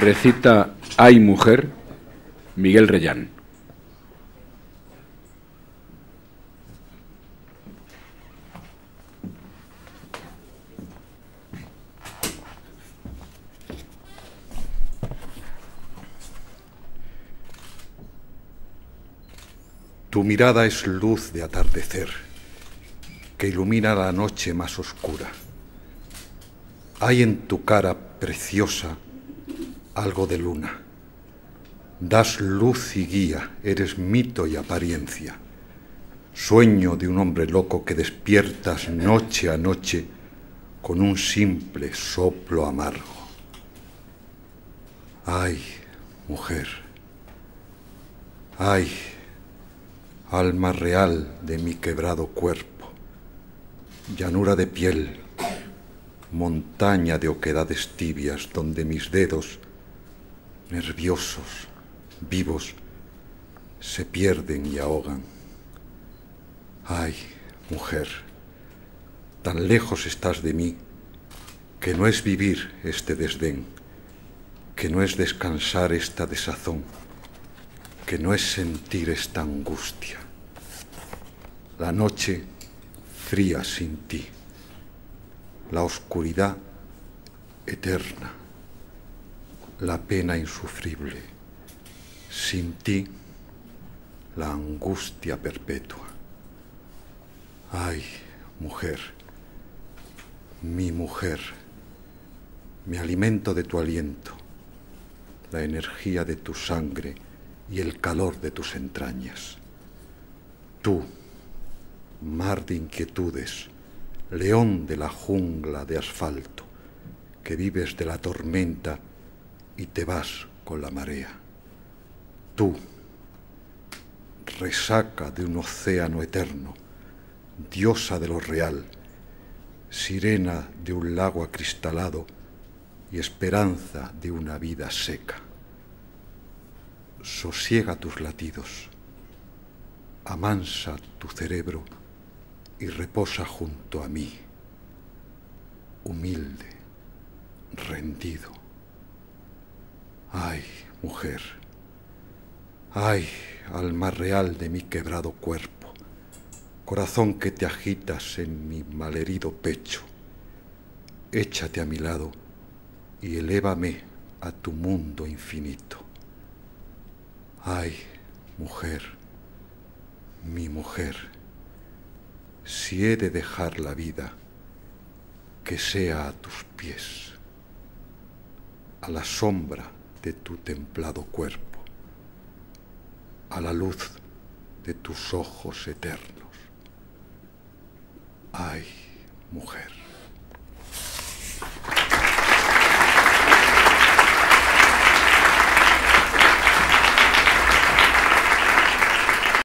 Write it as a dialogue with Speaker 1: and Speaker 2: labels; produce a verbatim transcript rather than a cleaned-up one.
Speaker 1: Recita Ay, mujer, Miguel Reyán.
Speaker 2: Tu mirada es luz de atardecer que ilumina la noche más oscura. Hay en tu cara preciosa algo de luna. Das luz y guía, eres mito y apariencia. Sueño de un hombre loco que despiertas noche a noche con un simple soplo amargo. Ay, mujer. Ay, alma real de mi quebrado cuerpo. Llanura de piel, montaña de oquedades tibias donde mis dedos, nerviosos, vivos, se pierden y ahogan. Ay, mujer, tan lejos estás de mí que no es vivir este desdén, que no es descansar esta desazón, que no es sentir esta angustia. La noche fría sin ti, la oscuridad eterna, la pena insufrible, sin ti la angustia perpetua. Ay, mujer, mi mujer, me alimento de tu aliento, la energía de tu sangre y el calor de tus entrañas. Tú, mar de inquietudes, león de la jungla de asfalto, que vives de la tormenta y te vas con la marea. Tú, resaca de un océano eterno, diosa de lo real, sirena de un lago acristalado y esperanza de una vida seca. Sosiega tus latidos, amansa tu cerebro y reposa junto a mí, humilde, rendido. Ay, mujer, ay, alma real de mi quebrado cuerpo, corazón que te agitas en mi malherido pecho, échate a mi lado y elévame a tu mundo infinito. Ay, mujer, mi mujer, si he de dejar la vida, que sea a tus pies, a la sombra de tu templado cuerpo, a la luz de tus ojos eternos. Ay, mujer.